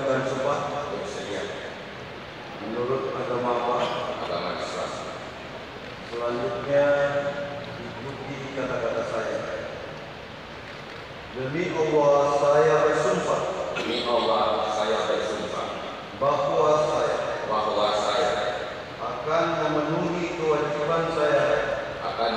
mengucapkan sumpah bersedia menurut agama apa? agama Islam. Selanjutnya ikuti kata-kata saya. Demi Allah saya bersumpah Demi Allah, saya bersumpah bahwa saya bahwa saya akan memenuhi kewajiban saya akan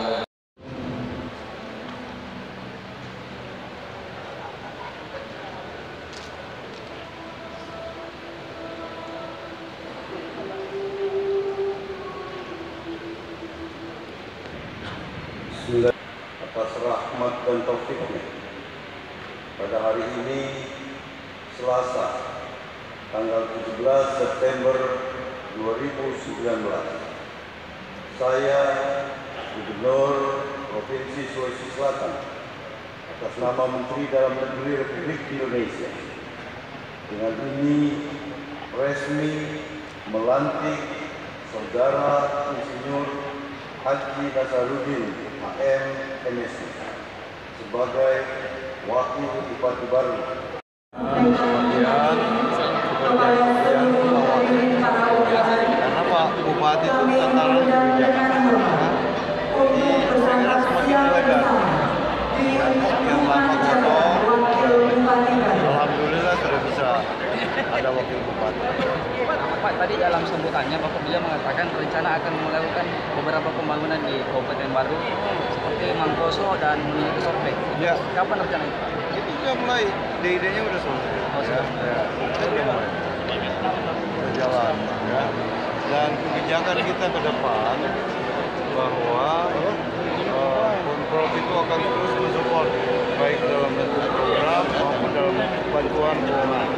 atas rahmat dan taufiknya pada hari ini Selasa tanggal 17 September 2019 saya Gubernur Provinsi Sulawesi Selatan atas nama Menteri Dalam Negeri Republik Indonesia dengan ini resmi melantik Saudara Insinyur Haji Nasaruddin AM MSc sebagai Wakil Bupati baru. Karena Pak Bupati itu tataran kebijakan semakin elegan. Yang lama kotor, alhamdulillah sudah bisa ada wakil bupati. Pak, tadi dalam sambutannya Bapak beliau mengatakan rencana akan melakukan beberapa pembangunan di Kabupaten Baru seperti Mangkoso dan Sorpek. Ya. Kapan rencana itu? Itu sudah mulai, ide-idenya sudah selesai. Oh, sudah. Sudah mulai. Sudah jalan. Ya. Dan kebijakan kita ke depan bahwa Pemprov itu akan terus mensupport baik dalam bentuk program maupun dalam bantuan keuangan.